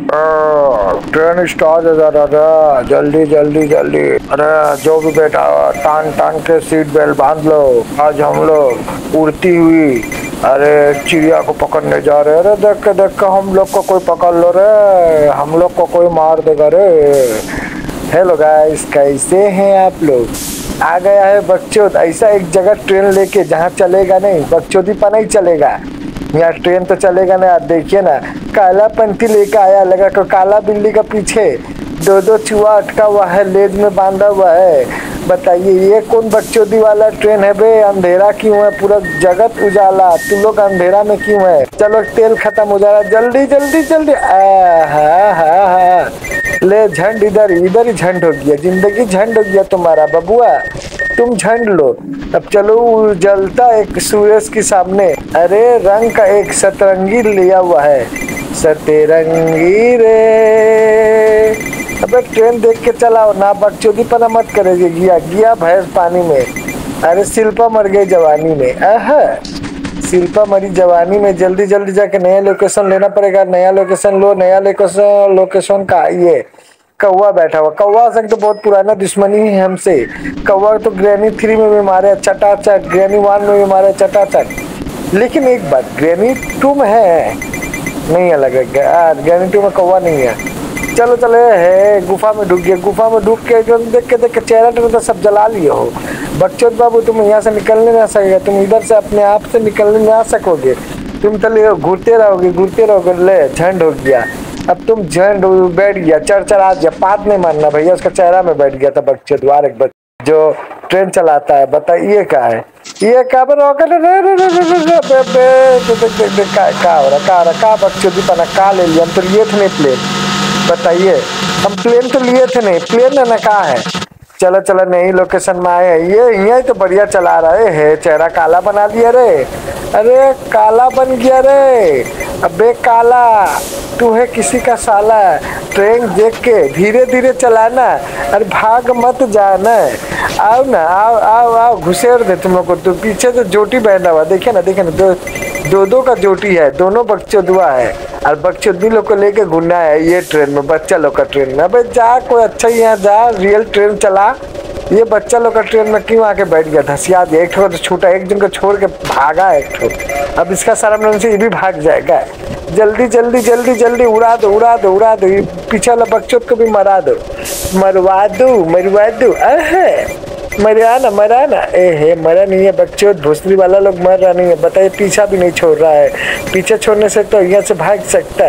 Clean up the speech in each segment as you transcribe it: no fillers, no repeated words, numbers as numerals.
Train start हो जा रहा, जल्दी जल्दी जल्दी। अरे जो भी बैठा टान टान के सीट बेल्ट बांध लो। आज हम लोग उड़ती हुई अरे चिड़िया को पकड़ने जा रहे। अरे देख के हम लोग को कोई पकड़ लो रे, हम लोग को कोई मार देगा रे। हेलो गाइस, कैसे हैं आप लोग? आ गया है बकचोद ऐसा एक जगह ट्रेन लेके जहाँ चलेगा नहीं, बकचोदी पर नहीं चलेगा। यहाँ ट्रेन तो चलेगा ना। आप देखिए ना, काला पंथी लेकर आया, लगा को काला बिल्ली का पीछे दो दो चूहा अटका हुआ है, लेज में बांधा हुआ है। बताइए ये कौन बकचोदी वाला ट्रेन है बे? अंधेरा क्यों है? पूरा जगत उजाला, तुम लोग अंधेरा में क्यों है? चलो तेल खत्म हो जा रहा, जल्दी जल्दी जल्दी। ले झंड, इधर इधर ही झंड हो गया, जिंदगी झंड हो गया तुम्हारा बबुआ, तुम झंड लो। अब चलो जलता एक सूरज के सामने। अरे रंग का एक सतरंगी लिया हुआ है, सतरंगी रे। अबे ट्रेन देख के चलाओ ना, बकचोदी पना मत करेगी। गिया गिया भैंस पानी में। अरे शिल्पा मर गई जवानी में। शिल्पा मरी जवानी में। जल्दी जल्दी जाके नया लोकेशन लेना पड़ेगा। नया लोकेशन लो, नया लोकेशन का ये कौवा बैठा हुआ। कौवा से तो बहुत पुराना दुश्मनी है हमसे। कौवा तो ग्रैनी 3 में भी मारे चटाचट, ग्रैनी 1 में भी मारे चटाचट। लेकिन एक बात, ग्रैनी 2 में है नहीं, अलग है। ग्रैनी 2 में कौवा नहीं है। चलो चले है गुफा में ढुक गया। गुफा में ढुक के देख के चेहरा तो सब जला लिए हो। बकचोद बाबू तुम यहाँ से निकलने नहीं आ सकेगा, तुम इधर से अपने आप से निकलने नहीं आ सकोगे। तुम तो घूरते रहोगे। ले झंड हो गया। अब तुम झंड बैठ गया, चढ़ गया। बात नहीं मानना भैया, उसका चेहरा में बैठ गया था बकचोद वार एक जो ट्रेन चलाता है। बताइए क्या है ये? क्या रॉकेट का बकचोदी पना का ले लिया? हम तो लिए थे नहीं प्लेन। बताइए, हम प्लेन तो लिए थे नहीं, प्लेन है ना कहा है? चलो चलो नई लोकेशन में आए हैं। ये यही तो बढ़िया चला रहे है, चेहरा काला बना दिया रे। अरे काला बन गया रे। अबे काला, तू है किसी का साला। ट्रेन देख के धीरे धीरे चलाना, अरे भाग मत जाना। आओ ना, आओ आओ आओ, घुसेड़ दे तुम लोग को। तो पीछे तो जोटी बैठा हुआ, देखे ना दो का जोटी है, दोनों बकचोदुआ है। और बकचोदी लोग को लेके घूमना है ये ट्रेन में, बच्चा लोग का ट्रेन में। अबे जा कोई अच्छा ही यहाँ जा, रियल ट्रेन चला। ये बच्चा लोग का ट्रेन में क्यों आके बैठ गया? धसिया दिया। एक ठो तो छूटा, एक जन को छोड़ के भागा एक ठो। अब इसका सारा मन से ये भी भाग जाएगा। जल्दी जल्दी जल्दी जल्दी उड़ा दो। पीछे वाला बकचोद को भी मरवा दो। मरा ना। मरा नहीं है बकचोद, भोसड़ी वाला लोग मर रहा नहीं है। बताइए, पीछा भी नहीं छोड़ रहा है। पीछे छोड़ने से तो यहाँ से भाग सकता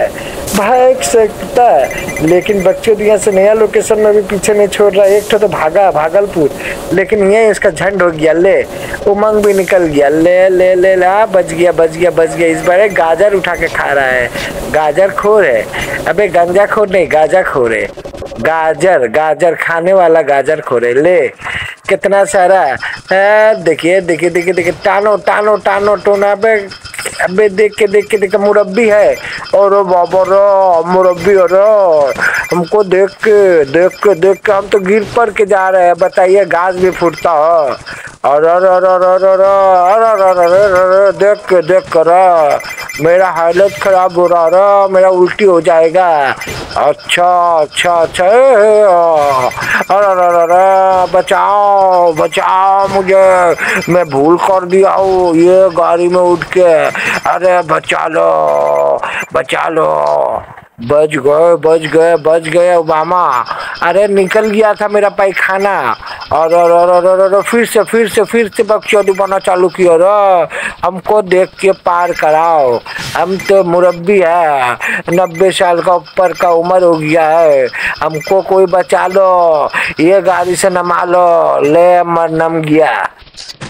है, लेकिन बकचोद यहाँ से नया लोकेशन में भी पीछे नहीं छोड़ रहा है। एक तो भागा भागलपुर, लेकिन ये इसका झंड हो गया। ले उमंग भी निकल गया। ले बच गया। इस बार गाजर उठा के खा रहा है। गाजर खोर है। अबे गंजा खोर नहीं, गाजर खोर है। गाजर खाने वाला गाजर खोरे। ले कितना सारा देखिए टानो टोना पे। अबे देख के मुरब्बी है। और बाबा रो मुरब्बी, और हमको देख के हम तो गिर पड़ के जा रहे हैं। बताइए, घास भी फूटता हो। और देख कर मेरा हालत खराब हो रहा, मेरा उल्टी हो जाएगा। अच्छा बचाओ मुझे, मैं भूल कर दिया हूँ ये गाड़ी में उठ के। अरे बचा लो। बच गए ओबामा। अरे निकल गया था मेरा पैखाना। और फिर से बकचोदी बना चालू किया। हमको देख के पार कराओ, हम तो मुरब्बी है, 90 साल का ऊपर का उम्र हो गया है। हमको कोई बचा लो, ये गाड़ी से नमा लो। ले मर नम गया।